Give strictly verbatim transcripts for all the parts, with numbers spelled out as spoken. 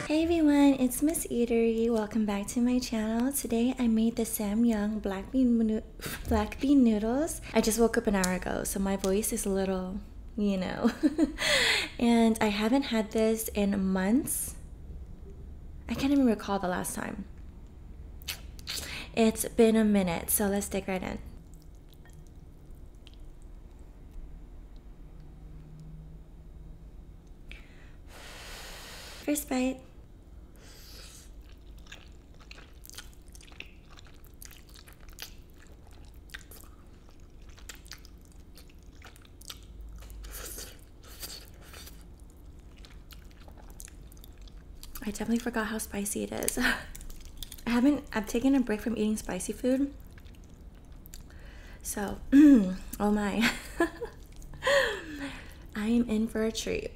Hey everyone, it's Miss Eatery. Welcome back to my channel. Today I made the Samyang black bean no- black bean noodles. I just woke up an hour ago, so my voice is a little, you know. And I haven't had this in months. I can't even recall the last time. It's been a minute, so let's dig right in. First bite. I definitely forgot how spicy it is. I haven't, I've taken a break from eating spicy food. So, oh my. I am in for a treat.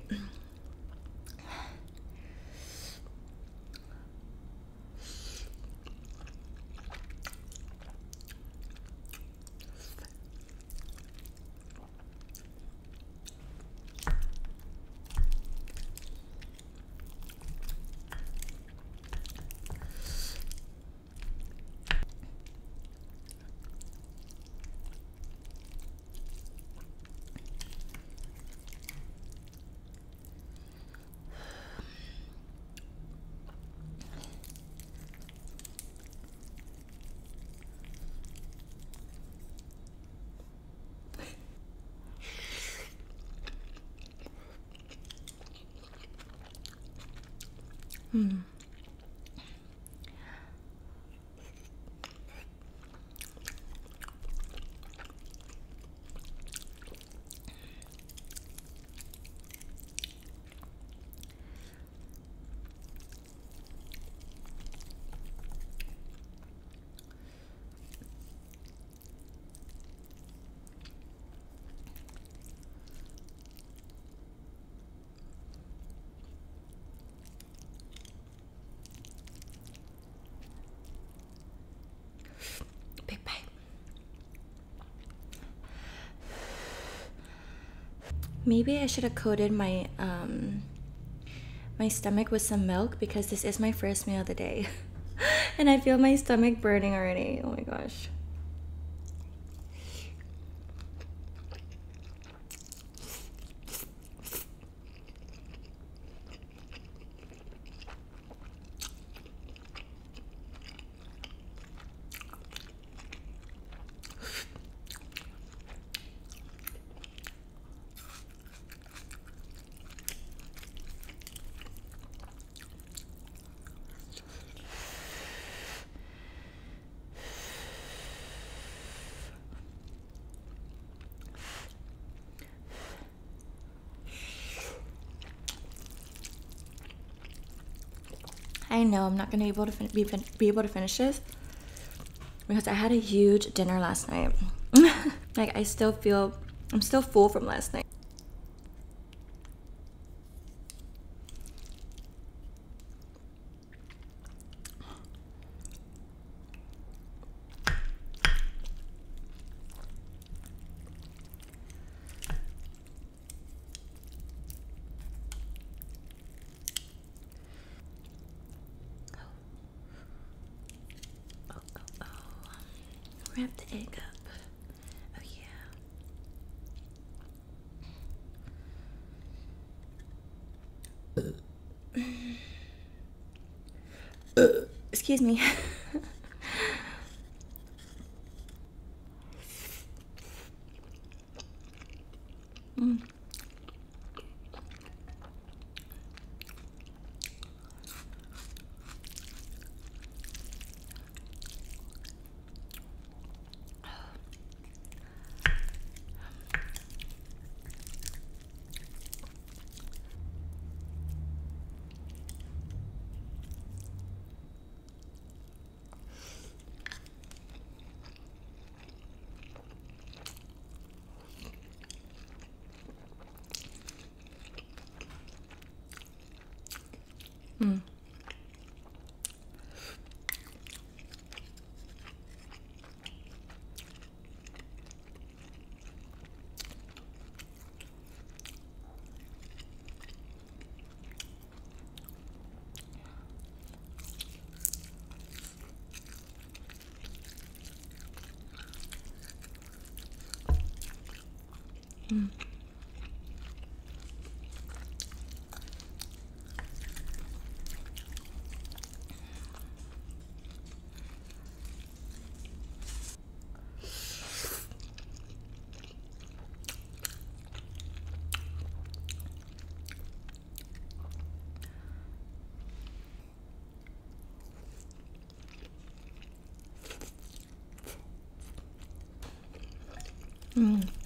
Hmm. Big bite. Maybe I should have coated my um my stomach with some milk because this is my first meal of the day. And I feel my stomach burning already. Oh my gosh. I know I'm not gonna be able to fin- be, fin- be able to finish this because I had a huge dinner last night. Like I still feel I'm still full from last night. Oh, oh, oh. Wrap the egg up. Oh yeah. Excuse me. Mm. Mm. Mm. Mm.